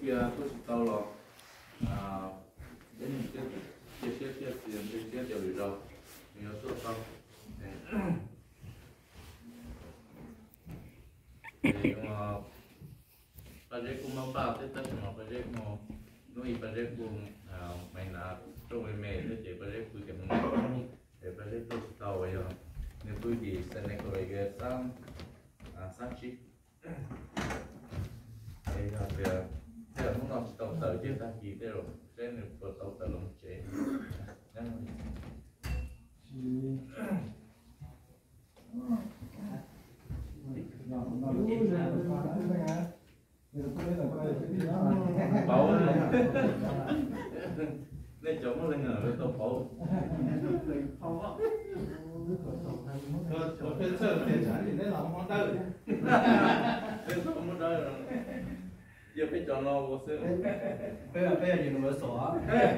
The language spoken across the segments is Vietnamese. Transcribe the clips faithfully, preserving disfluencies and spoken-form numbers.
kia tôi chỉ tao là à đến những cái chia sẻ chia sẻ chia sẻ điều gì đâu nhiều tôi tao thì mà bây giờ cũng mau bao tới tới mà bây giờ mà nói bây giờ cũng mày là trong cái mẹ nó chỉ bây giờ cũng cái mình để bây giờ tôi tao bây giờ nếu tôi đi sang này coi cái sang à sang chi thì là về thế là muốn làm tàu tàu chứ ta gì thế rồi thế nên có tàu tàu lồng chế bảo nên chỗ nó lên ở tàu bảo không á chỗ trên sơn tiền sản thì nó làm món đâu nên không có đây rồi giờ phải chọn lo vô xưa bây giờ bây giờ nhìn nó xóa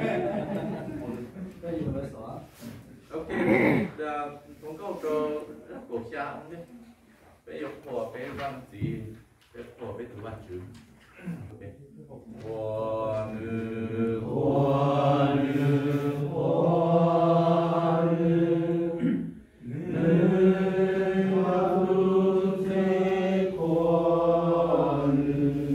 bây giờ nó xóa ok không có cho rất cổ xa không biết bây giờ phò bây văn gì bây phò bây thứ ba chữ ok phò nữ phò nữ phò nữ nữ hoa tu thế phò nữ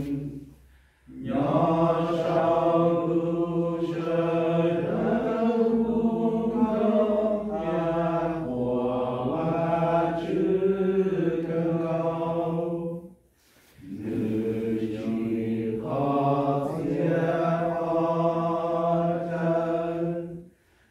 nhỏ sao tu sơ đâu cũng có nhà của hoa chữ cần cầu nữ chỉ có chia khó chân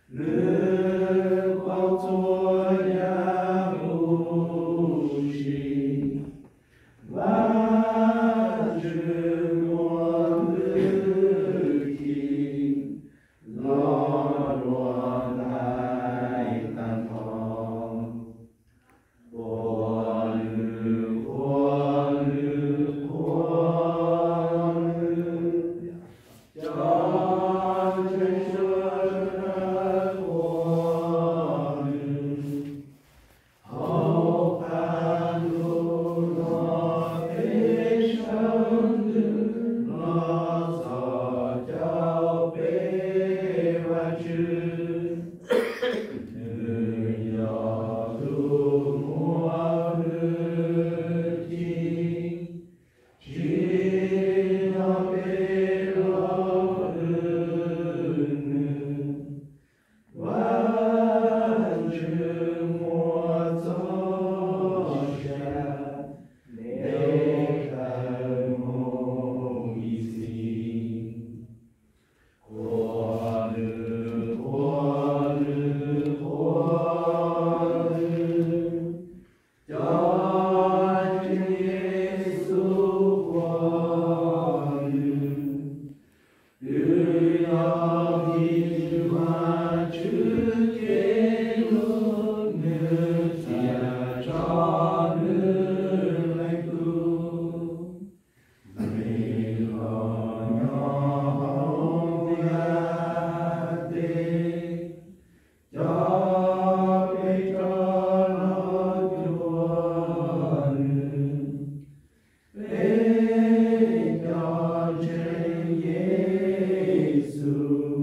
nữ bao chúa nhà bù trì và chữ muôn nữ kinh lo đoan đại tàn thong quân nữ quân nữ quân nữ cho trên xuân quân nữ hậu than lu lo thế sơn nữ lo gió cháu bê và chữ nữ nhỏ tu mua nữ chi chỉ lo bê lo nữ nữ văn chữ mua gió xa để khai mô y sinh quân nữ quân nữ quân nữ cho Chúa Giêsu quân nữ từ đó đi qua chữ kế luôn nữ chia cho nữ lãnh cứu mình có nhỏ hồng nhà tê cho biết cho nó chúa nữ để cho trên Giêsu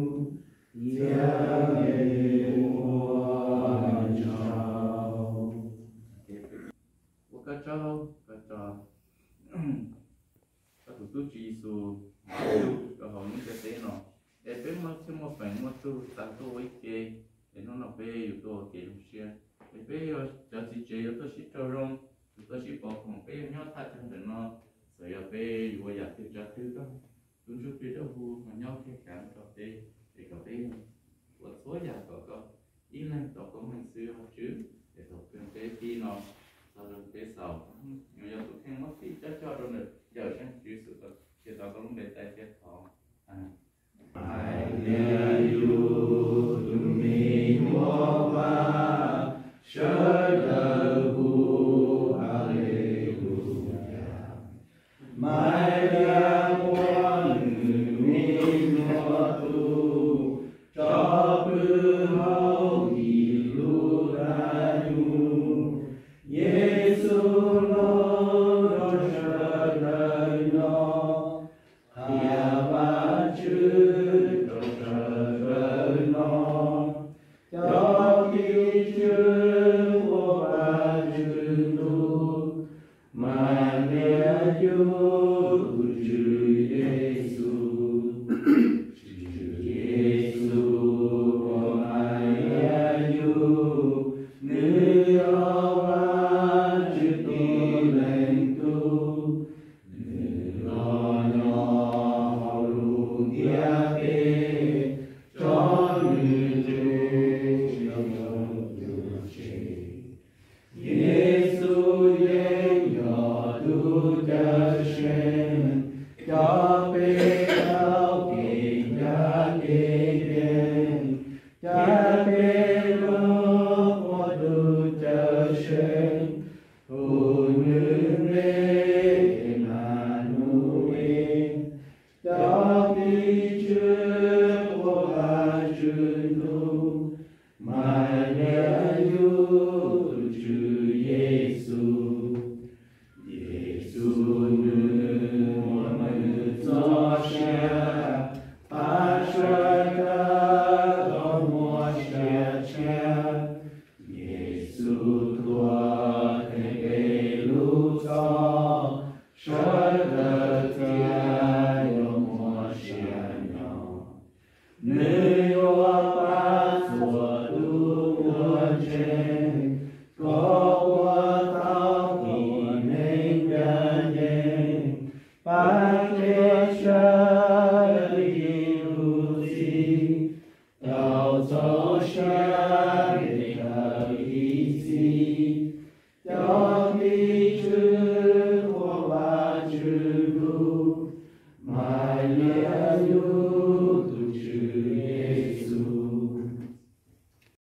giang hệ hoa trào của các cháu các cháu các thủ tướng Giêsu cho họ những cái thế nào để biết mất chứ một phần một tu sáng tu với kê để nó là về yếu tố kê lúc xưa để biết cho chị chế yếu tố sĩ cho rong yếu tố sĩ bỏ không biết nhớ thay chân để nó rồi ở về vừa giải thích cho thứ đó chúng chút biết đâu vu mà nhau cái cảm cho thế để có thể một số nhà có có ý lên tổ có mình xưa một chứ để tổ quyền tế khi nó sau đó tế sau nhiều giờ tụi khen mất thì chắc cho đâu nữa giờ sang chữ sự thật thì tao có lúc để tay chết họ à Hallelujah mình mua ba sơ đời vu Hallelujah Maria quan mình mua tu cho bư hậu gì lu ra nhu Giêsu nó nó sơ đời nó 的天有默想要，你我把所度过间，高我到地内边缘，把这生的路径，要走向你的意思，要你知我把知路。